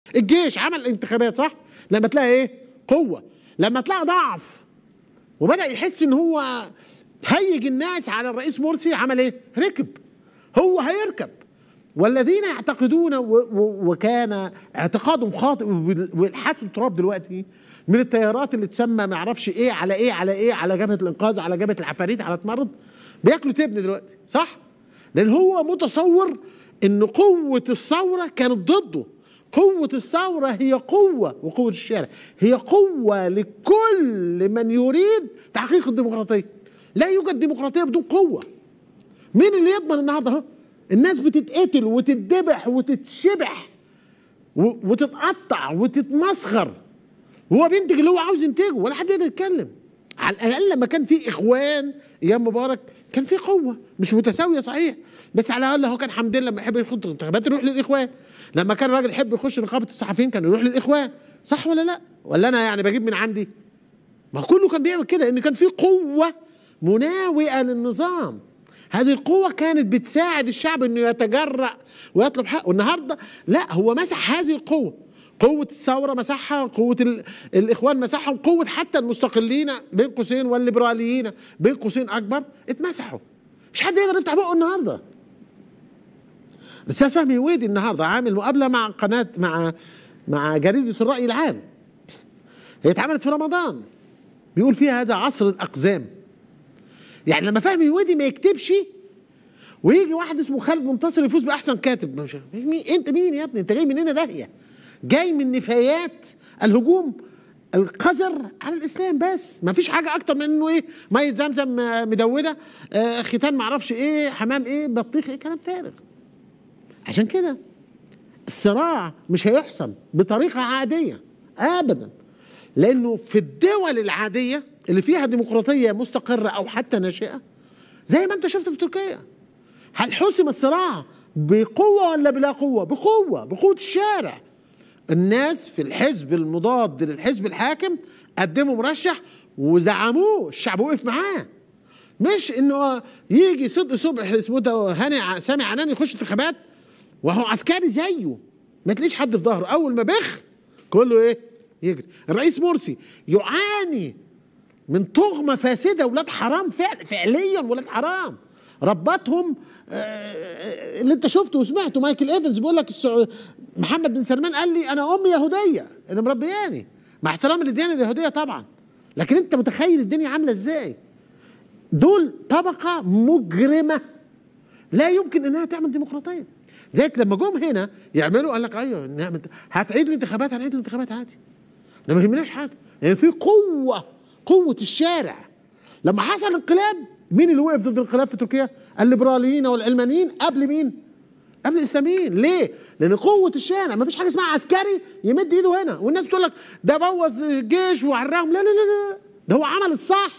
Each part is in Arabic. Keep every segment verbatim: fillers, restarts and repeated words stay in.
الجيش عمل انتخابات صح؟ لما تلاقي ايه؟ قوه. لما تلاقي ضعف وبدا يحس ان هو هيج الناس على الرئيس مرسي، عمل ايه؟ ركب. هو هيركب. والذين يعتقدون وكان اعتقادهم خاطئ والحاسوا التراب دلوقتي من التيارات اللي تسمى ما اعرفش ايه على ايه على ايه على جبهه الانقاذ على جبهه العفاريت على تمرد، بياكلوا تبن دلوقتي صح؟ لان هو متصور ان قوه الثوره كانت ضده. قوه الثوره هي قوه، وقوه الشارع هي قوه لكل من يريد تحقيق الديمقراطيه. لا يوجد ديمقراطيه بدون قوه. مين اللي يضمن النهارده اهو؟ الناس بتتقتل وتتذبح وتتشبح وتتقطع وتتمسخر، وهو بينتج اللي هو عاوز ينتجه ولا حد يقدر يتكلم. على الاقل لما كان في اخوان ايام مبارك كان في قوه مش متساويه صحيح، بس على الاقل هو كان حمدين لما يحب يخش الانتخابات يروح للاخوان، لما كان راجل يحب يخش نقابه الصحفيين كان يروح للاخوان، صح ولا لا؟ ولا انا يعني بجيب من عندي؟ ما كله كان بيعمل كده، ان كان في قوه مناوئه للنظام. هذه القوة كانت بتساعد الشعب انه يتجرأ ويطلب حقه. النهارده لا، هو مسح هذه القوة. قوة الثورة مسحها، قوة الإخوان مسحها، وقوة حتى المستقلين بين قوسين والليبراليين بين قوسين أكبر اتمسحوا. مش حد يقدر يفتح بقه النهارده. الأستاذ فهمي هويدي النهارده عامل مقابلة مع قناة مع مع جريدة الرأي العام. هي اتعملت في رمضان. بيقول فيها هذا عصر الأقزام. يعني لما فهمي هويدي ما يكتبش ويجي واحد اسمه خالد منتصر يفوز باحسن كاتب، مش مين انت؟ مين يا ابني؟ انت جاي منين داهيه؟ جاي من نفايات الهجوم القذر على الاسلام، بس ما فيش حاجه اكتر من انه ايه؟ ميه زمزم مدوده، آه ختان ما اعرفش ايه، حمام ايه، بطيخ ايه، كلام فارغ. عشان كده الصراع مش هيحسم بطريقه عاديه ابدا، لانه في الدول العاديه اللي فيها ديمقراطيه مستقره او حتى ناشئه زي ما انت شفت في تركيا، هل حسم الصراع بقوه ولا بلا قوه؟ بقوه، بقوه الشارع. الناس في الحزب المضاد للحزب الحاكم قدموا مرشح وزعموه، الشعب وقف معاه. مش انه يجي صدق صبح اسمه ده هاني سامي عنان يخش انتخابات وهو عسكري زيه، ما تلاقيش حد في ظهره، اول ما بخ كله ايه؟ يجري. الرئيس مرسي يعاني من طغمه فاسده، ولاد حرام فعل فعليا، ولاد حرام ربطهم. آه اللي انت شفته وسمعته مايكل ايفنز بيقول لك محمد بن سلمان قال لي انا امي يهوديه اللي مربياني، مع احترام للديانه اليهوديه طبعا، لكن انت متخيل الدنيا عامله ازاي؟ دول طبقه مجرمه لا يمكن انها تعمل ديمقراطيه. زيك لما جم هنا يعملوا قال لك ايوه هتعيد الانتخابات، هنعيد الانتخابات عادي، ده ما يهمناش حاجه، يعني في قوه، قوه الشارع. لما حصل انقلاب مين اللي وقف ضد الانقلاب في تركيا؟ الليبراليين والعلمانيين قبل مين؟ قبل الاسلاميين. ليه؟ لان قوه الشارع، ما فيش حاجه اسمها عسكري يمد ايده هنا والناس تقول لك ده بوظ الجيش وعراهم، لا لا لا لا، ده هو عمل الصح.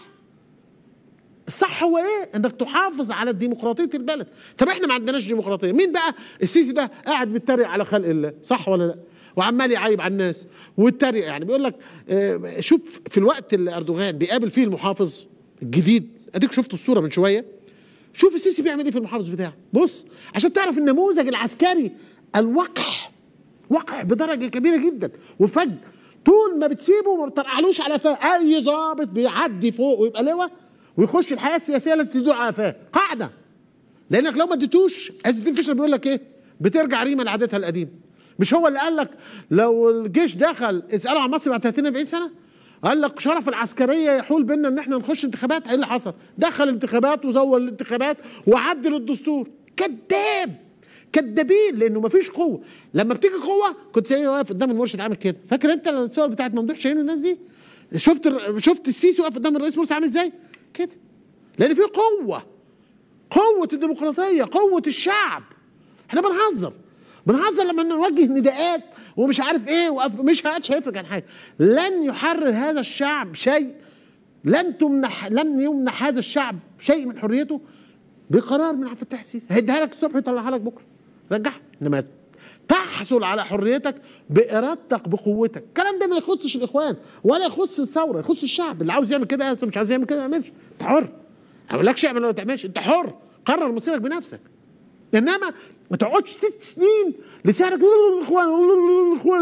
الصح هو ايه؟ انك تحافظ على ديمقراطيه البلد. طب احنا ما عندناش ديمقراطيه، مين بقى؟ السيسي ده قاعد بيتريق على خلق الله، صح ولا لا؟ وعمال يعيب على الناس ويتريق، يعني بيقول لك اه شوف في الوقت اللي اردوغان بيقابل فيه المحافظ الجديد، اديك شفت الصوره من شويه، شوف السيسي بيعمل ايه في المحافظ بتاعه، بص عشان تعرف النموذج العسكري الوقح، وقح بدرجه كبيره جدا، وفج طول ما بتسيبه ما بتطرقعلوش على قفاه، اي ظابط بيعدي فوق ويبقى لواء ويخش الحياه السياسيه اللي تدور على قفاه، قاعده. لانك لو ما اديتوش، عز الدين فيشر بيقول لك ايه؟ بترجع ريما لعادتها القديمه. مش هو اللي قال لك لو الجيش دخل اسالوا عن مصر بعد ثلاثين أربعين سنه؟ قال لك شرف العسكريه يحول بيننا ان احنا نخش انتخابات. ايه اللي حصل؟ دخل انتخابات وزول الانتخابات وعدل الدستور. كذاب، كذابين، لانه ما فيش قوه. لما بتيجي قوه كنت زي واقف قدام المرشد عامل كده، فاكر انت الصور بتاعت ممدوح شاهين والناس دي؟ شفت شفت السيسي واقف قدام الرئيس مرسي عامل ازاي؟ كده. لان في قوه، قوه الديمقراطيه، قوه الشعب. احنا بنهزر بنهزر لما نوجه نداءات ومش عارف ايه، ومش هاتش هيفرق عن حاجه. لن يحرر هذا الشعب شيء، لن تمنح لن يمنح هذا الشعب شيء من حريته بقرار من عبد الفتاح السيسي. هيديها لك الصبح ويطلعها لك بكره، رجعها. انما تحصل على حريتك بارادتك بقوتك. الكلام ده ما يخصش الاخوان ولا يخص الثوره، يخص الشعب. اللي عاوز يعمل كده مش عاوز يعمل كده ما يعملش، انت حر. ما بقولكش اعمل ولا ما تعملش، انت حر، قرر مصيرك بنفسك. انما ما تقعدش ست سنين لسانك الاخوان الاخوان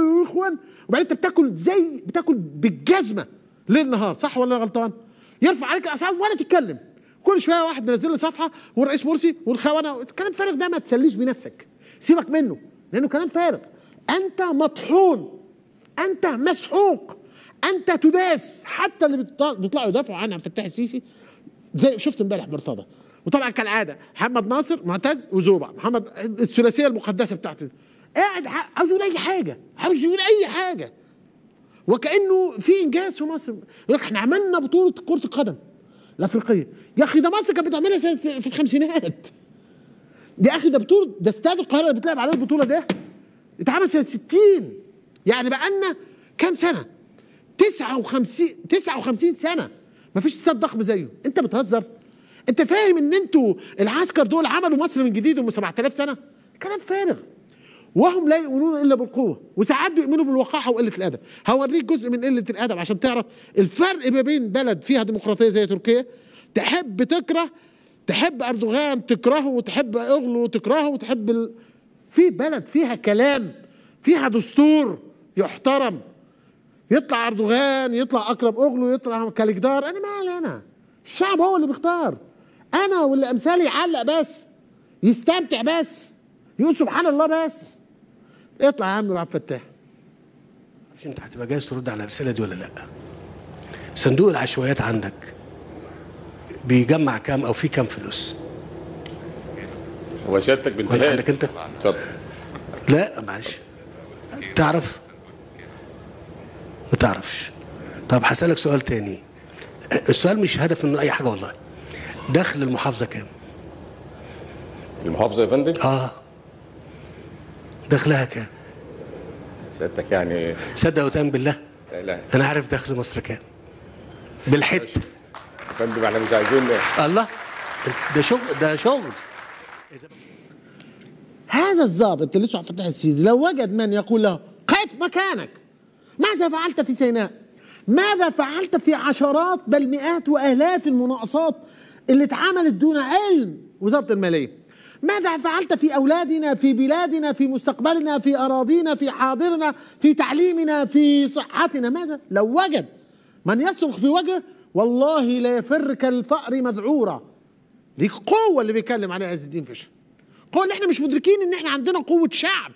غلطان، وبعدين انت بتاكل زي بتاكل بالجزمه ليل نهار، صح ولا انا غلطان؟ يرفع عليك الاسعار ولا تتكلم، كل شويه واحد منزل لي صفحه والرئيس مرسي والخونه، الكلام فارغ ده ما تسليش بنفسك، سيبك منه لانه كلام فارغ. انت مطحون، انت مسحوق، انت تداس. حتى اللي بيطلعوا يدافعوا عن عبد الفتاح السيسي زي شفت امبارح مرتضى، وطبعا كالعاده محمد ناصر معتز وزوبع، محمد الثلاثيه المقدسه بتاعته، قاعد عاوز يقول اي حاجه، عاوز يقول اي حاجه وكانه في انجاز في مصر. يقول لك احنا عملنا بطوله كره القدم الافريقيه. يا اخي ده مصر كانت بتعملها سنه في الخمسينات. يا اخي ده بطوله، ده استاد القاهره اللي بتلعب عليه البطوله ده اتعمل سنه ستين، يعني بقى لنا كام سنه؟ تسعة وخمسين تسعة وخمسين سنه ما فيش استاد ضخم زيه. انت بتهزر؟ انت فاهم ان انتوا العسكر دول عملوا مصر من جديد هم سبعة آلاف سنه؟ كلام فارغ. وهم لا يؤمنون الا بالقوه، وساعات بيؤمنوا بالوقاحه وقله الادب. هوريك جزء من قله الادب عشان تعرف الفرق ما بين بلد فيها ديمقراطيه زي تركيا، تحب تكره، تحب اردوغان تكرهه، وتحب اغلو تكرهه، وتحب ال... في بلد فيها كلام، فيها دستور يحترم. يطلع اردوغان، يطلع اكرم اغلو، يطلع كاليجدار، انا مالي انا؟ الشعب هو اللي بيختار. انا واللي امثالي يعلق بس، يستمتع بس، يقول سبحان الله بس. اطلع يا عم عبد الفتاح. مش انت هتبقى جاهز ترد على الرساله دي ولا لا؟ صندوق العشوائيات عندك بيجمع كام او في كام فلوس؟ هو سيادتك بانتهاء ولا عندك انت؟ اتفضل. لا معلش. تعرف؟ ما تعرفش. طب هسألك سؤال تاني. السؤال مش هدف منه اي حاجه والله. دخل المحافظه كام؟ المحافظه يا فندم؟ اه دخلها كام؟ سيادتك يعني صدق وتأمن بالله؟ لا لا انا عارف دخل مصر كام بالحته يا فندم، احنا مش عايزين. الله، ده شغل، ده شغل. هذا الضابط اللي اسمه عبد الفتاح السيسي لو وجد من يقول له قف مكانك، ماذا فعلت في سيناء؟ ماذا فعلت في عشرات بل مئات والاف المناقصات اللي اتعملت دون علم وزاره الماليه؟ ماذا فعلت في اولادنا، في بلادنا، في مستقبلنا، في اراضينا، في حاضرنا، في تعليمنا، في صحتنا؟ ماذا؟ لو وجد من يصرخ في وجهه والله لا يفر كالفأر مذعورا. دي قوه اللي بيتكلم عليها عز الدين فشل. قوه اللي احنا مش مدركين ان احنا عندنا قوه شعب.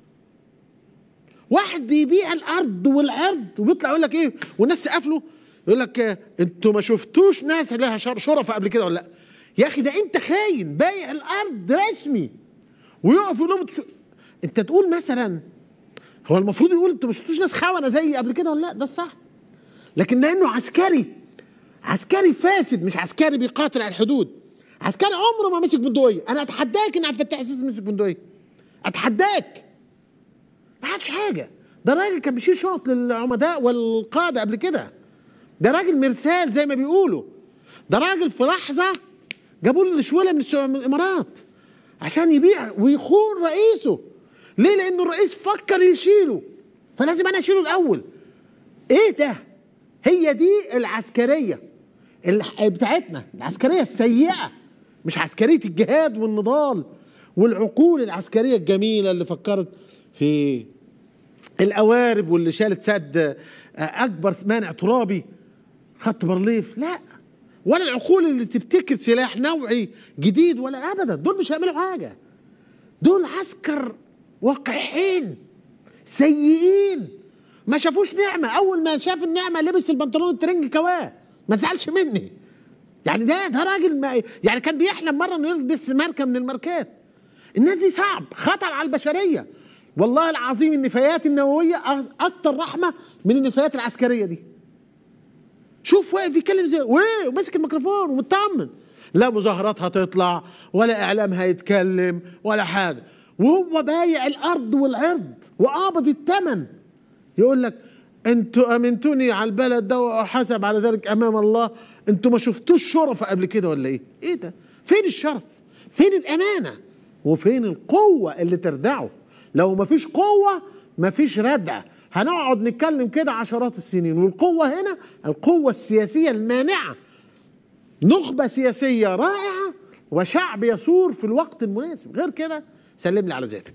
واحد بيبيع الارض والعرض وبيطلع يقول لك ايه، والناس تقفله يقول لك اه انتوا ما شفتوش ناس لها شرفه قبل كده ولا لا؟ يا اخي ده انت خاين، بايع الارض رسمي، ويقف يقول لهم انت تقول مثلا هو المفروض يقول انتوا ما شفتوش ناس خونه زي قبل كده ولا لا؟ ده الصح. لكن لانه عسكري، عسكري فاسد، مش عسكري بيقاتل على الحدود، عسكري عمره ما مسك بندقيه. انا اتحداك ان عبد الفتاح السيسي مسك بندقيه، اتحداك. ما عرفش حاجه. ده راجل كان بيشيل شنط للعمداء والقاده قبل كده. ده راجل مرسال زي ما بيقولوا. ده راجل في لحظه جابوا له الشوله من الامارات عشان يبيع ويخون رئيسه. ليه؟ لانه الرئيس فكر يشيله، فلازم انا اشيله الاول. ايه ده؟ هي دي العسكريه بتاعتنا، العسكريه السيئه، مش عسكريه الجهاد والنضال والعقول العسكريه الجميله اللي فكرت في القوارب واللي شالت سد اكبر مانع ترابي خط بارليف. لا، ولا العقول اللي تبتكر سلاح نوعي جديد، ولا ابدا. دول مش هيعملوا حاجه. دول عسكر وقحين سيئين، ما شافوش نعمه. اول ما شاف النعمه لبس البنطلون الترنج كواه. ما تزعلش مني يعني. ده ده راجل ما يعني كان بيحلم مره انه يلبس ماركه من الماركات. الناس دي صعب، خطر على البشريه. والله العظيم النفايات النوويه اكتر رحمه من النفايات العسكريه دي. شوف واقف يتكلم زي وايه، وماسك الميكروفون ومطمن. لا مظاهرات هتطلع ولا اعلام هيتكلم ولا حاجه، وهو بايع الارض والعرض وقابض الثمن. يقول لك انتوا امنتوني على البلد ده واحاسب على ذلك امام الله. انتوا ما شفتوش شرفه قبل كده ولا ايه؟ ايه ده؟ فين الشرف؟ فين الامانه؟ وفين القوه اللي تردعه؟ لو ما فيش قوه ما فيش ردع. هنقعد نتكلم كده عشرات السنين. والقوه هنا القوه السياسيه المانعه، نخبه سياسيه رائعه وشعب يثور في الوقت المناسب. غير كده سلم لي على ذاتك.